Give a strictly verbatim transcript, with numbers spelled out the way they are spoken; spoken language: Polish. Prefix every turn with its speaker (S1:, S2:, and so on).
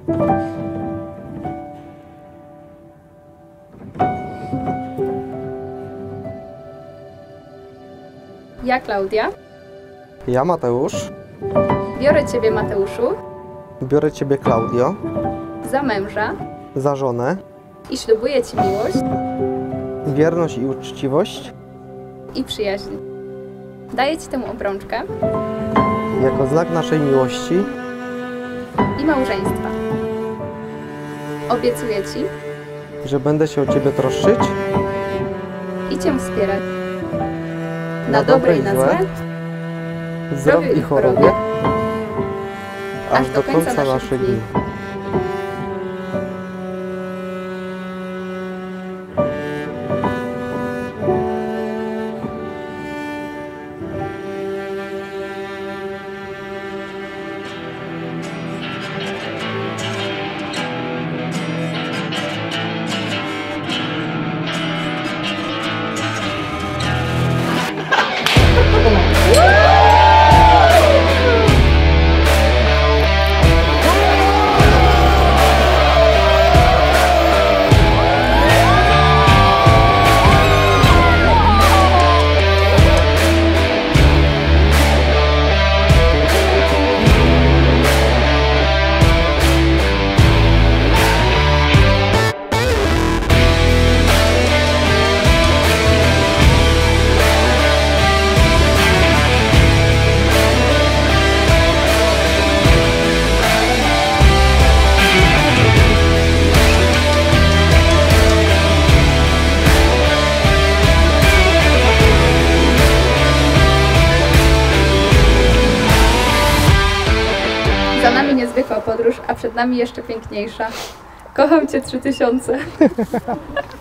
S1: Ja, Klaudia,
S2: Ja, Mateusz,
S1: biorę Ciebie, Mateuszu,
S2: biorę Ciebie, Klaudio,
S1: za męża
S2: za żonę,
S1: i ślubuję Ci miłość
S2: wierność i uczciwość
S1: i przyjaźń. Daję Ci tę obrączkę
S2: jako znak naszej miłości
S1: i małżeństwa. Obiecuję Ci
S2: że będę się o Ciebie troszczyć
S1: i Cię wspierać. Na dobre i na złe,
S2: w zdrowiu i chorobie, aż do końca
S1: naszych
S2: naszych
S1: dni.
S2: dni.
S1: Za nami niezwykła podróż, a przed nami jeszcze piękniejsza. Kocham Cię trzy tysiące.